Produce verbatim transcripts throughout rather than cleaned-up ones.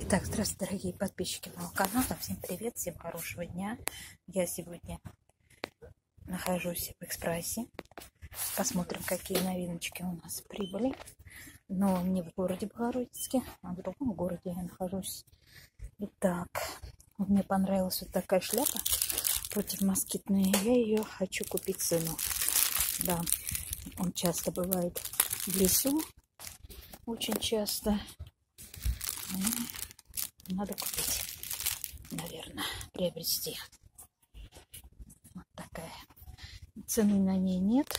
Итак, здравствуйте, дорогие подписчики моего канала. Всем привет, всем хорошего дня. Я сегодня нахожусь в Экспрессе. Посмотрим, какие новиночки у нас прибыли. Но не в городе Богородицке, а в другом городе я нахожусь. Итак, мне понравилась вот такая шляпа противомоскитная. Я ее хочу купить сыну. Да, он часто бывает в лесу, очень часто. Надо купить, наверное, приобрести. Вот такая. Цены на ней нет.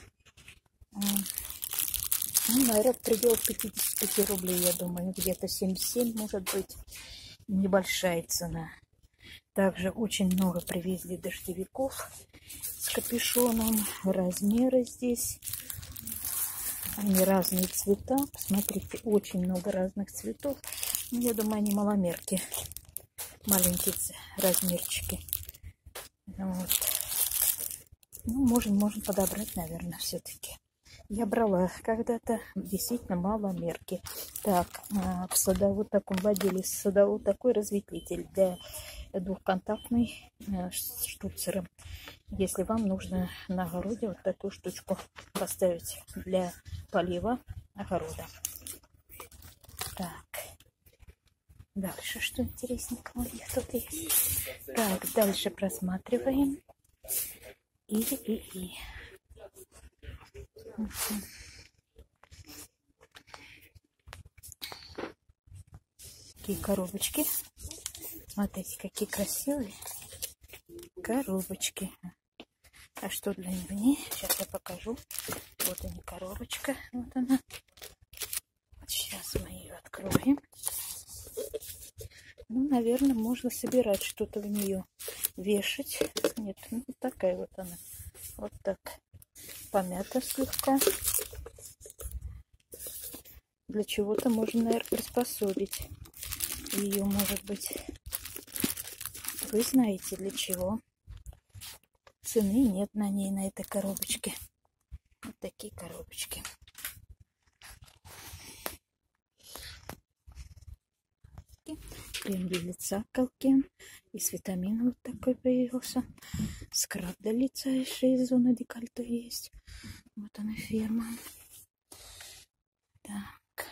Ну, наверное, в пределах пятидесяти пяти рублей, я думаю. Где-то семьдесят семь, может быть. Небольшая цена. Также очень много привезли дождевиков с капюшоном. Размеры здесь. Они разные цвета. Посмотрите, очень много разных цветов. Я думаю, они маломерки. Маленькие размерчики. Вот. Ну, можем, можем подобрать, наверное, все-таки. Я брала когда-то действительно маломерки. Так, в садовод таком владелец садовод такой разветвитель для двухконтактный с штуцером. Если вам нужно на огороде вот такую штучку поставить для полива огорода. Так. Дальше что интересненького у них тут есть. Так, дальше просматриваем. И, и, и. Такие коробочки. Смотрите, какие красивые коробочки. А что для них? Сейчас я покажу. Вот они, коробочка. Вот она. Сейчас мы ее откроем. Ну, наверное, можно собирать что-то в нее, вешать. Нет, ну, вот такая вот она. Вот так. Помята слегка. Для чего-то можно, наверное, приспособить ее, может быть. Вы знаете, для чего. Цены нет на ней, на этой коробочке. Вот такие коробочки. Крем для лица Колкен. И с витамином вот такой появился. Скраб для лица и шеи, зона декольте есть. Вот она фирма. Так.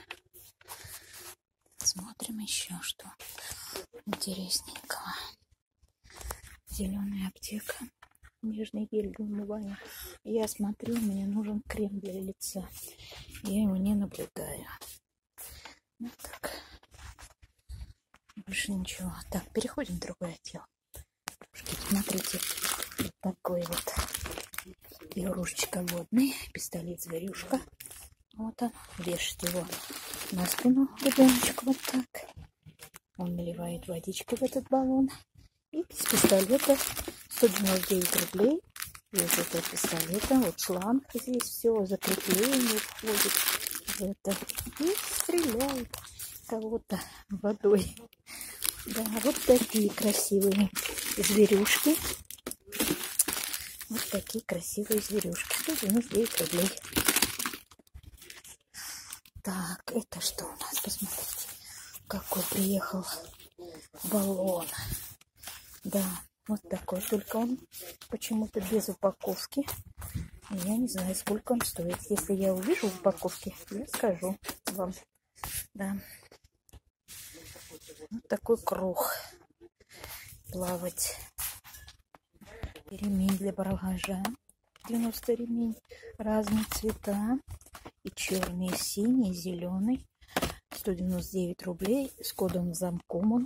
Смотрим еще что интересненького. Зеленая аптека. Нежный гель для умывания. Я смотрю, мне нужен крем для лица. Я его не наблюдаю. Вот так. Больше ничего. Так, переходим в другое отдел. Смотрите, вот такой вот игрушечка водный, пистолет-зверюшка. Вот он, вешать его на спину ребеночку вот так. Он наливает водичку в этот баллон. И с пистолета сто девяносто девять рублей. Из этого пистолета, вот шланг здесь все, закрепление входит в это. И стреляет кого-то водой. Да, вот такие красивые зверюшки. Вот такие красивые зверюшки. сто девяносто девять рублей. Так, это что у нас? Посмотрите, какой приехал баллон. Да, вот такой. Только он почему-то без упаковки. Я не знаю, сколько он стоит. Если я увижу в упаковке, я скажу вам. Да. Вот такой круг. Плавать. Ремень для багажа. девяносто ремень. Разные цвета. И черный, и синий, и зеленый. сто девяносто девять рублей. С кодом замком.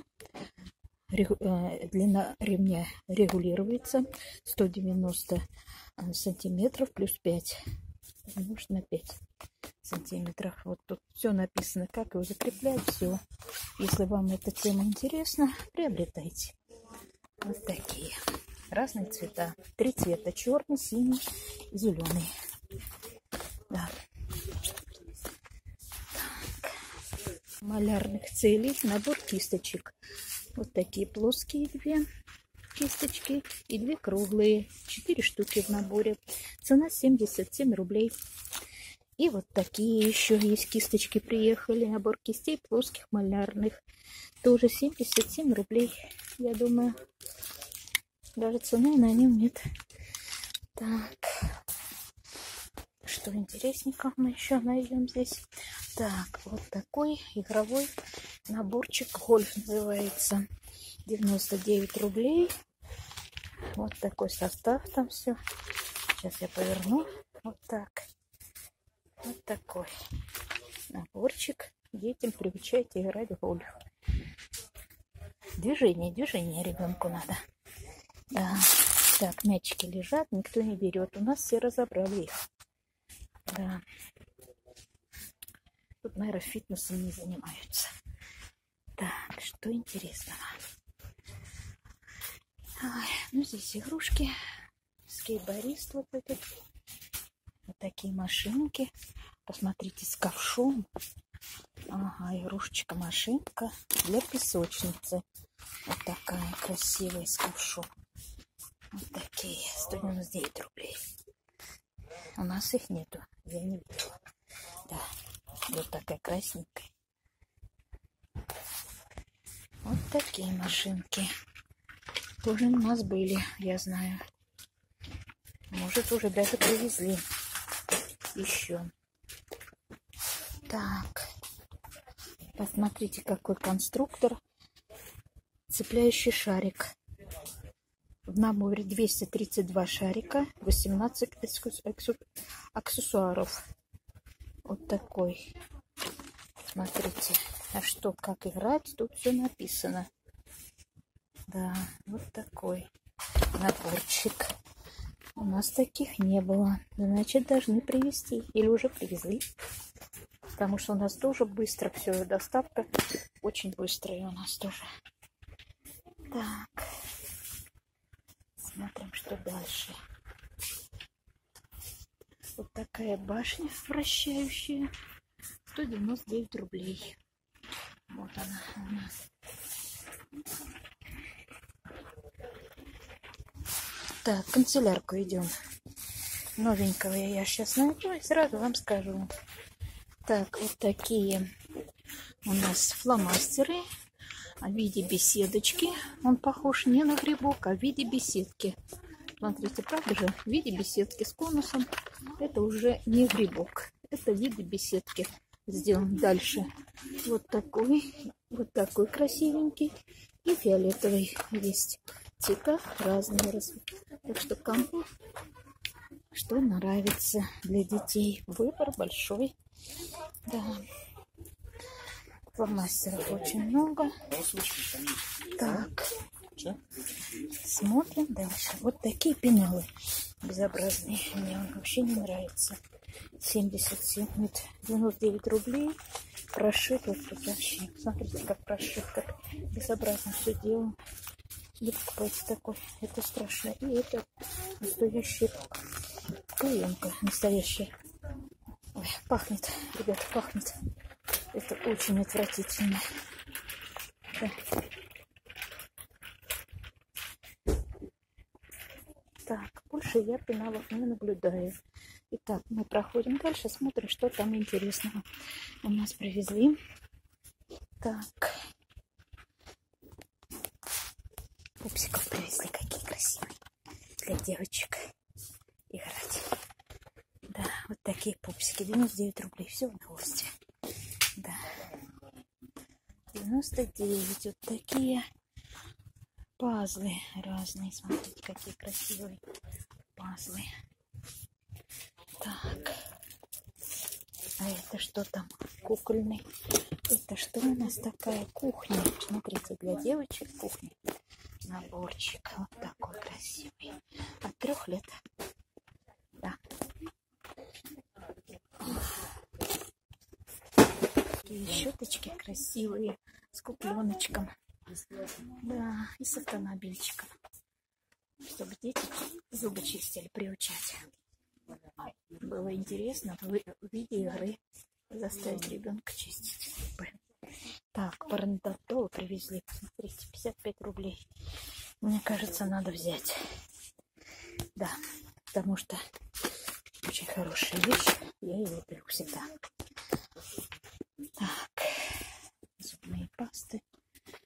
Длина ремня регулируется. сто девяносто сантиметров плюс пять. Может на пять сантиметров. Вот тут все написано, как его закреплять. Все. Если вам эта тема интересна, приобретайте. Вот такие. Разные цвета. Три цвета. Черный, синий, зеленый. Да. Так. Малярных целей. Набор кисточек. Вот такие плоские две кисточки и две круглые. Четыре штуки в наборе. Цена семьдесят семь рублей. И вот такие еще есть кисточки приехали. Набор кистей плоских малярных. тоже семьдесят семь рублей, я думаю. Даже цены на нем нет. Так, что интересненького мы еще найдем здесь? Так, вот такой игровой наборчик, гольф называется. девяносто девять рублей. Вот такой состав там все. Сейчас я поверну. Вот так. Вот такой наборчик. Детям приучайте играть в гольф. Движение, движение ребенку надо. Да. Так, мячики лежат, никто не берет. У нас все разобрали их. Да. Тут, наверное, фитнесом не занимаются. Так, что интересного? Ой, ну, здесь игрушки. Скейтборист вот этот. Вот такие машинки. Посмотрите, с ковшом. Ага, игрушечка-машинка для песочницы. Вот такая красивая с ковшом. Вот такие. сто девяносто девять рублей. У нас их нету. Я не видела. Да. Вот такая красненькая. Вот такие машинки. Тоже у нас были, я знаю. Может, уже даже привезли. Еще. Так. Посмотрите, какой конструктор. Цепляющий шарик. В наборе двести тридцать два шарика, восемнадцать аксессуаров. Вот такой. Смотрите. А что, как играть, тут все написано. Да, вот такой наборчик. У нас таких не было. Значит, должны привезти. Или уже привезли. Потому что у нас тоже быстро все. Доставка очень быстрая у нас тоже. Так. Смотрим, что дальше. Вот такая башня вращающая. сто девяносто девять рублей. Вот она у нас. Так, канцелярку идем. Новенького я сейчас найду и сразу вам скажу. Так, вот такие у нас фломастеры в виде беседочки. Он похож не на грибок, а в виде беседки. Смотрите, правда же? В виде беседки с конусом. Это уже не грибок. Это в виде беседки сделан. Дальше вот такой, вот такой красивенький. И фиолетовый есть. Цвета разные. Так что кому что нравится для детей. Выбор большой. Да. Фломастеров очень много. Так. Смотрим дальше. Вот такие пеналы безобразные. Мне он вообще не нравится. семьдесят семь, нет, девяносто девять рублей. Прошит вот тут вообще. Смотрите, как прошит, как безобразно все делаем. Не покупайте такой. Это страшно. И это настоящая клеенка. Настоящая. Ой, пахнет, ребята, пахнет. Это очень отвратительно. Да. Так, больше я пеналов не наблюдаю. Итак, мы проходим дальше, смотрим, что там интересного у нас привезли. Так. Пупсиков привезли, какие красивые. Для девочек играть. Да, вот такие пупсики. девяносто девять рублей. Все в удовольствие. Да. девяносто девять. Вот такие пазлы разные. Смотрите, какие красивые пазлы. Так. А это что там? Кукольный. Это что у нас такая кухня? Смотрите, для девочек кухня. Наборчик. Вот такой красивый. От трех лет. Да. Такие щеточки красивые. С купленочком. Да. И с автомобильчиком. Чтобы дети зубы чистили, приучать. Было интересно в виде игры заставить ребенка чистить зубы. Так, парандатол привезли. Посмотрите, пятьдесят пять рублей. Мне кажется, надо взять. Да, потому что очень хорошая вещь. Я ее люблю всегда. Так, зубные пасты.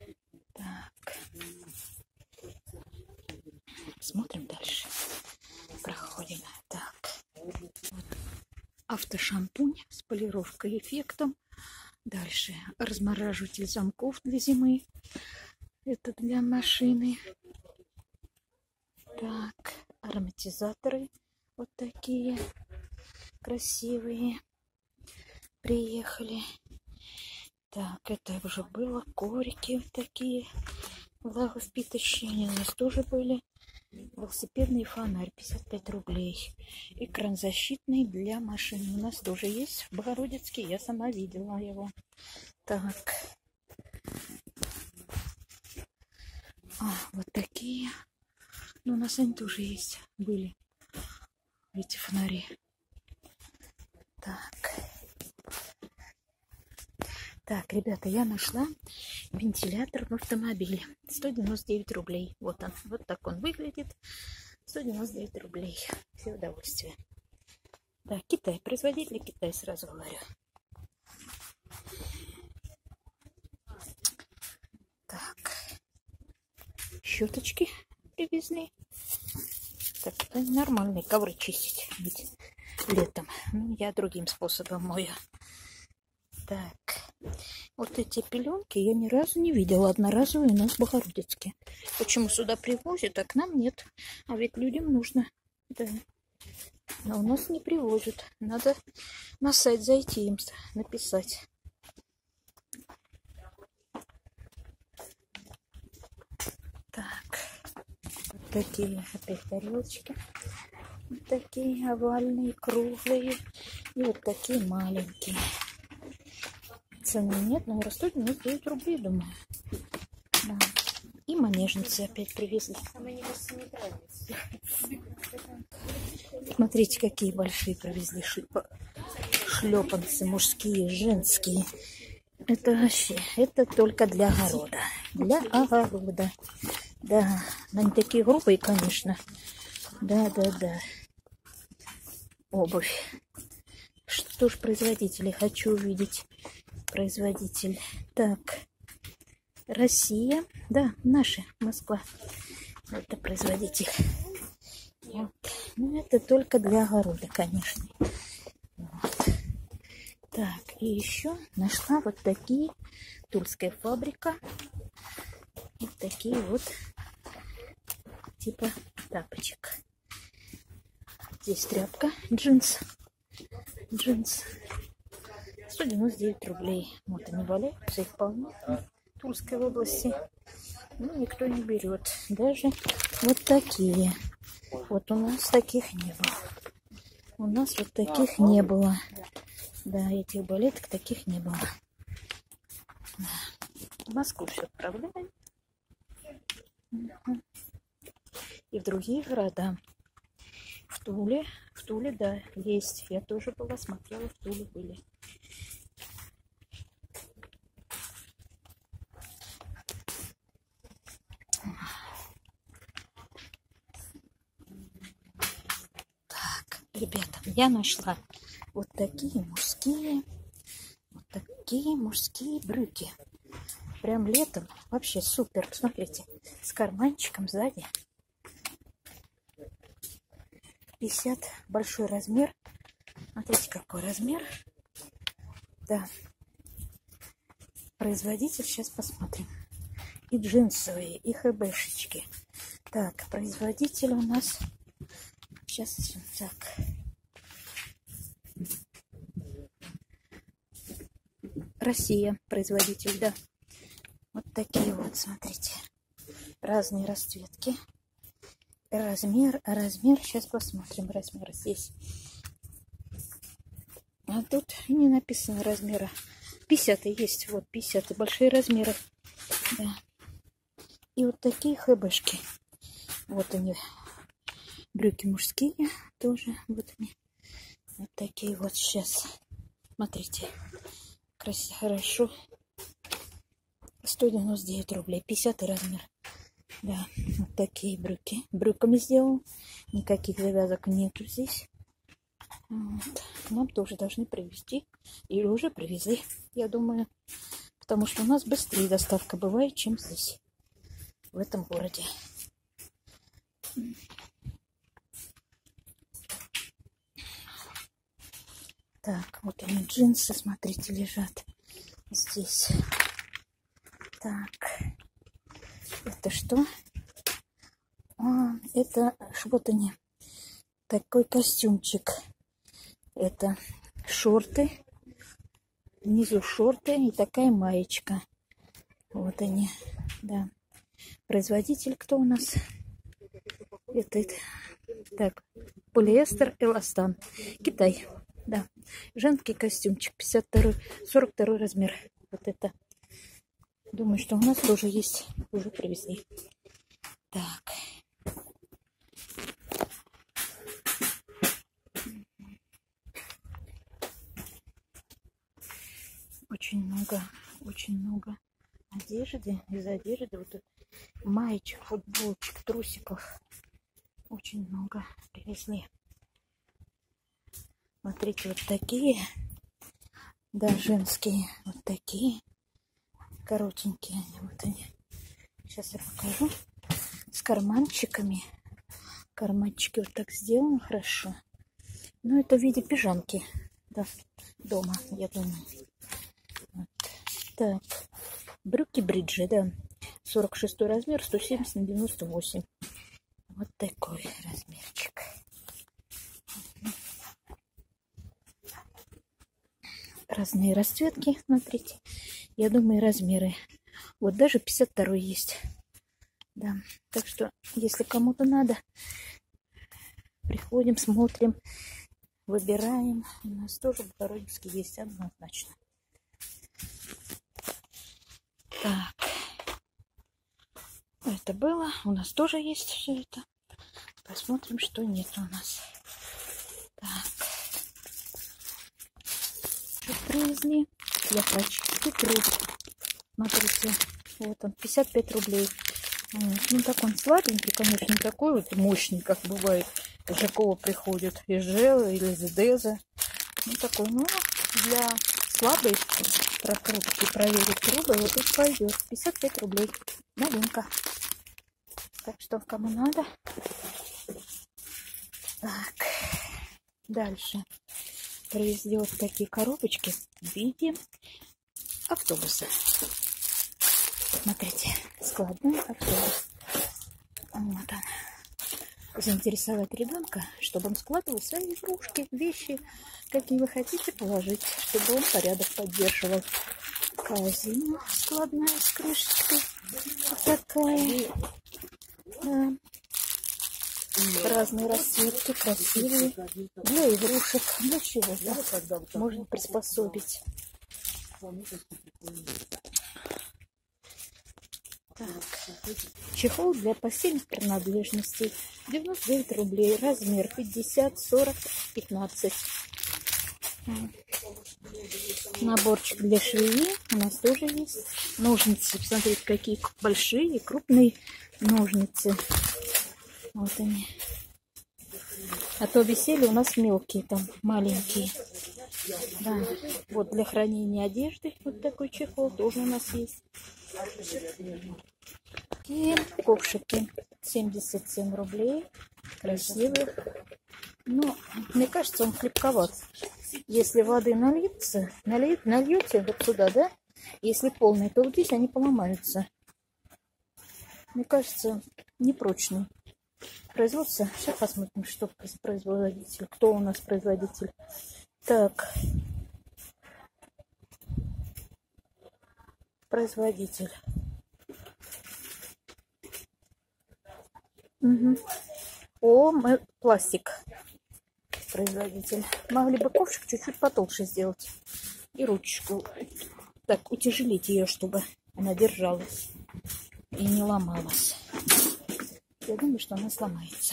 автошампунь с полировкой эффектом. Дальше размораживатель замков для зимы. Это для машины. Так, ароматизаторы вот такие красивые приехали. Так, это уже было. Коврики вот такие влаговпитывающие, они у нас тоже были. Велосипедный фонарь пятьдесят пять рублей. Экран защитный для машины у нас тоже есть в Богородицке, я сама видела его. Так, а, вот такие. Ну, у нас они тоже есть, были эти фонари. Так. Так, ребята, я нашла вентилятор в автомобиле. сто девяносто девять рублей. Вот он. Вот так он выглядит. сто девяносто девять рублей. Все удовольствие. Да, Китай. Производитель Китай, сразу говорю. Так. Щеточки привезли. Так, это нормальные ковры чистить. Ведь летом. Ну, я другим способом мою. Так. Вот эти пеленки я ни разу не видела. Одноразовые у нас в Богородицке. Почему сюда привозят, а к нам нет? А ведь людям нужно. Да. Но у нас не привозят. Надо на сайт зайти им написать. Так. Вот такие опять тарелочки. Вот такие овальные, круглые. И вот такие маленькие. Цены нет, но растут у нас девять рублей, думаю. Да. И манежницы опять привезли. Смотрите, какие большие привезли шлепанцы мужские, женские. Это вообще, это только для огорода. Для огорода. Да, они такие грубые, конечно. Да, да, да. Обувь. Что ж, производители, хочу увидеть. Производитель. Так, Россия. Да, наша, Москва. Это производитель. Вот. Ну, это только для огорода, конечно. Вот. Так, и еще нашла вот такие. Тульская фабрика. Вот такие вот типа тапочек. Здесь тряпка, джинс. Джинс. сто девяносто девять рублей. Вот они валяются, их полно в Тульской области. Ну, никто не берет. Даже вот такие. Вот у нас таких не было. У нас вот таких не было. Да, этих балеток таких не было. Да. В Москву все отправляем. И в другие города. В Туле. В Туле, да, есть. Я тоже была, смотрела, в Туле были. Так, ребята, я нашла вот такие мужские, вот такие мужские брюки. Прям летом вообще супер. Посмотрите, с карманчиком сзади. пятьдесят, большой размер. Смотрите, какой размер. Да. Производитель, сейчас посмотрим. И джинсовые, и хэбэшечки. Так, производитель у нас... Сейчас, так. Россия, производитель, да. Вот такие вот, смотрите. Разные расцветки. Размер, размер, сейчас посмотрим, размер здесь. А тут не написано размера. пятьдесят есть, вот пятьдесят, большие размеры. Да. И вот такие хэбэшки. Вот они, брюки мужские тоже. Вот они, вот такие вот сейчас. Смотрите, красиво, хорошо. сто девяносто девять рублей, пятьдесят размер. Да, вот такие брюки. Брюками сделал. Никаких завязок нету здесь. Вот. Нам тоже должны привезти. Или уже привезли, я думаю. Потому что у нас быстрее доставка бывает, чем здесь. В этом городе. Так, вот они джинсы, смотрите, лежат здесь. Так, это что? А, это вот они, такой костюмчик. Это шорты, внизу шорты и такая маечка. Вот они, да. Производитель кто у нас? Это, это. Так, полиэстер Эластан. Китай, да. Женский костюмчик, пятьдесят второй, сорок второй размер. Вот это. Думаю, что у нас тоже есть. Уже привезли. Так. Очень много, очень много одежды. Из одежды вот тут маечек, футболочек, трусиков. Очень много привезли. Смотрите, вот такие. Да, женские. Вот такие. Коротенькие они. Вот они. Сейчас я покажу. С карманчиками. Карманчики вот так сделаны хорошо. Ну, это в виде пижамки. Да, дома, я думаю. Вот. Так. Брюки бриджи, да. сорок шестой размер, сто семьдесят на девяносто восемь. Вот такой размерчик. Разные расцветки, смотрите. Я думаю, размеры. Вот даже пятьдесят второй есть. Да. Так что, если кому-то надо, приходим, смотрим, выбираем. У нас тоже в Богородицке есть однозначно. Так. Это было. У нас тоже есть все это. Посмотрим, что нет у нас. Так. Что привезли? Я прочистил труд. Смотрите. Вот он. пятьдесят пять рублей. Вот. Ну, так он слабенький, конечно, не такой вот мощный, как бывает. Из какого приходит. Из Жела или из Деза. Ну, такой, ну, для слабой прокрутки проверить трубы вот тут пойдет. пятьдесят пять рублей. Новинка. Так что, кому надо. Так. Дальше. Привезли вот такие коробочки в виде автобуса. Смотрите. Складной автобус. Вот он. Заинтересовать ребенка, чтобы он складывал свои игрушки, вещи, какие вы хотите положить, чтобы он порядок поддерживал. Корзина складная с крышечкой. Вот такая. Да. Разные расцветки, красивые. Для игрушек, для чего, да? Можно приспособить. Так. Чехол для постельных принадлежностей. девяносто девять рублей. Размер пятьдесят, сорок, пятнадцать. Наборчик для швеи у нас тоже есть. Ножницы. Посмотрите, какие большие, крупные ножницы. Вот они. А то висели у нас мелкие, там маленькие. Да. Вот для хранения одежды вот такой чехол тоже у нас есть. И ковшики. семьдесят семь рублей. Красивые. Но мне кажется, он хлебковат. Если воды нальется, налить, нальете вот сюда, да? Если полный, то вот здесь они поломаются. Мне кажется, непрочный. Производство. Сейчас посмотрим, что производитель. Кто у нас производитель. Так. Производитель. Угу. О, мы, пластик. Производитель. Могли бы ковшик чуть-чуть потолще сделать. И ручку. Так, утяжелить ее, чтобы она держалась. И не ломалась. Я думаю, что она сломается.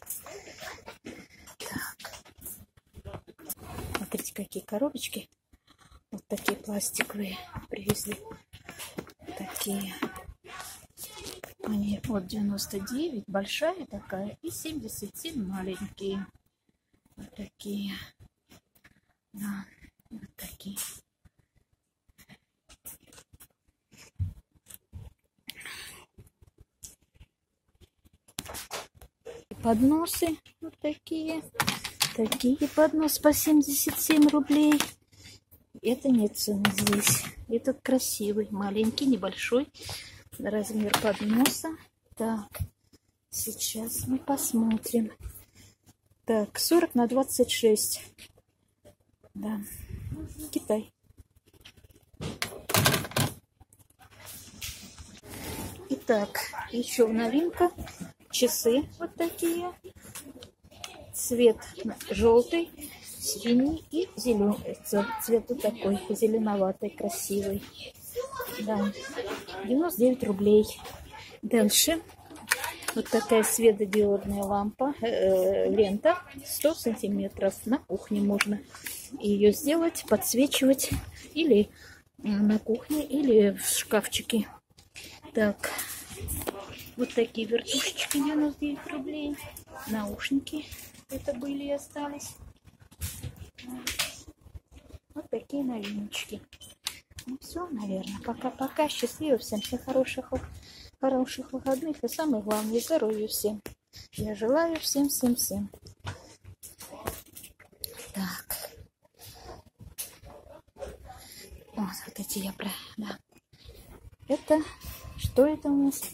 Так. Смотрите, какие коробочки. Вот такие пластиковые привезли. Такие. Они вот девяносто девять, большая такая, и семьдесят семь маленькие. Вот такие. Да, вот такие. Подносы вот такие. такие поднос по семьдесят семь рублей. Это нет цены здесь. Этот красивый, маленький, небольшой размер подноса. Так, сейчас мы посмотрим. Так, сорок на двадцать шесть. Да, Китай. Итак, еще новинка. Часы вот такие. Цвет желтый, синий и зеленый. Цвет вот такой, зеленоватый, красивый. Да, девяносто девять рублей. Дальше вот такая светодиодная лампа, э, лента сто сантиметров. На кухне можно ее сделать, подсвечивать или на кухне, или в шкафчике. Так, вот такие вертушечки, девяносто девять рублей. Наушники это были и остались. Вот такие новиночки. Ну все, наверное. Пока-пока. Счастливо всем. Всем хороших, хороших выходных. И самое главное, здоровья всем. Я желаю всем-всем-всем. Так. Вот, вот эти я про... Да. Это... Что это у нас?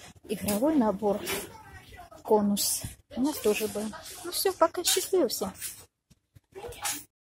Игровой набор. Конус. У нас тоже был. Ну все, пока. Счастливо всем.